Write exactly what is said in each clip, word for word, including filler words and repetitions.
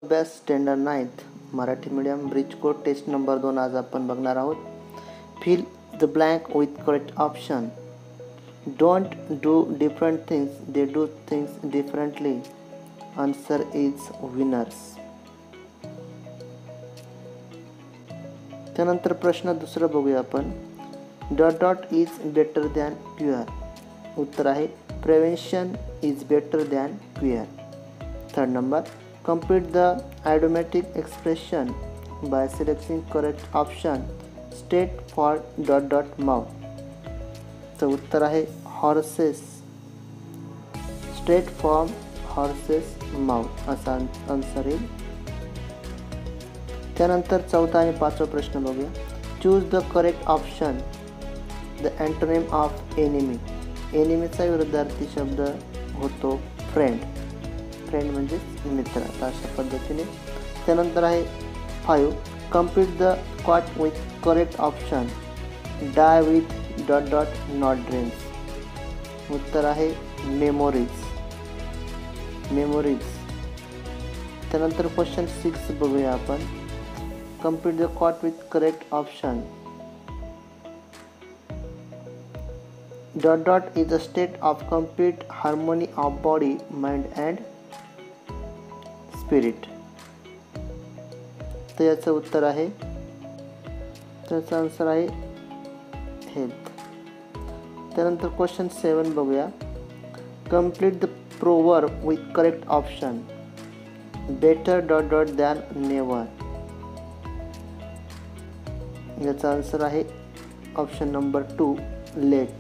अभ्यास standard ninth Marathi medium bridge code test number दोन आज आपण बघणार आहोत. Fill the blank with correct option. Don't do different things, they do things differently. Answer is winners. त्यानंतर प्रश्न दुसरा बघूया आपण. Dot dot is better than cure. उत्तर आहे prevention is better than cure. Third number. Complete the idiomatic expression by selecting correct option. State for dot dot mouth. तर उत्तर आहे horses. Straight from horses mouth असा answer येईल. त्यानंतर चौथा आणि पाचवा प्रश्न बघूया. Choose the correct option. The antonym of enemy. एनिमीचा विरुद्धार्थी शब्द होतो फ्रेंड. फ्रेंड म्हणजे मित्र. अशा पद्धतीने. त्यानंतर आहे five. Complete the quote with correct option. Die with dot dot not dreams. उत्तर आहे मेमोरीज. मेमोरीज. त्यानंतर क्वेश्चन सिक्स बघूया आपण. Complete the quote with correct option. Dot dot is a state of complete harmony of body, mind and spirit. तर याचं उत्तर आहे त्याचं आन्सर आहे हेल्थ. त्यानंतर क्वेश्चन सेवन बघूया. Complete the proverb with correct option. Better dot dot than never. याचा answer आहे option number too late.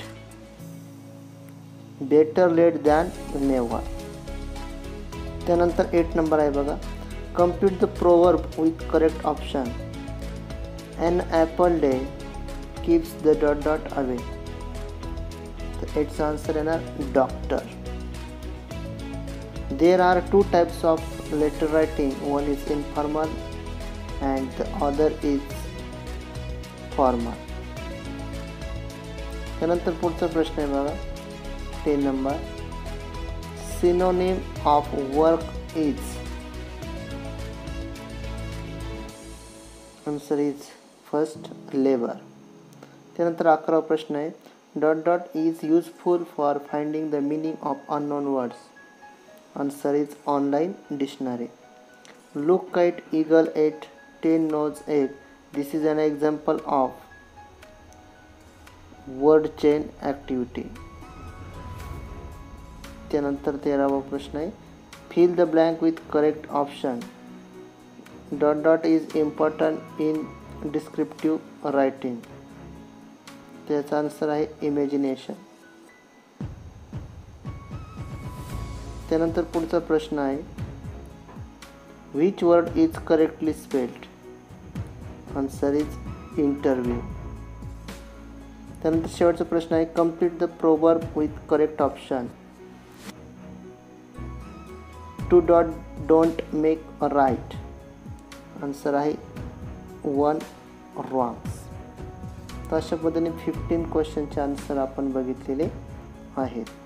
Better late than never. त्यानंतर एट नंबर आहे बघा. Complete the proverb with correct option. An apple day keeps the dot dot away. तर एटचा answer येणार doctor. There are two types of letter writing. One is informal and the other is formal. त्यानंतर पुढचा प्रश्न आहे बघा. Ten number. Synonym of work is. Answer is first labor. त्यानंतर अकरावा प्रश्न आहे. Dot dot is useful for finding the meaning of unknown words. Answer is online dictionary. Look kite eagle eat ten nose egg. This is an example of word chain activity. त्यानंतर तेरावा प्रश्न आहे. Fill the blank with correct option. Dot dot is important in descriptive writing. त्याचा answer आहे imagination. त्यानंतर पुढचा प्रश्न आहे. Which word is correctly spelled. Answer is interview. त्यानंतर शेवटचा प्रश्न आहे. Complete the proverb with correct option. Two dot don't make a right. Answer आहे वन रॉंग्स. तर अशा पद्धतीने फिफ्टीन क्वेश्चनचे आन्सर आपण बघितलेले आहेत.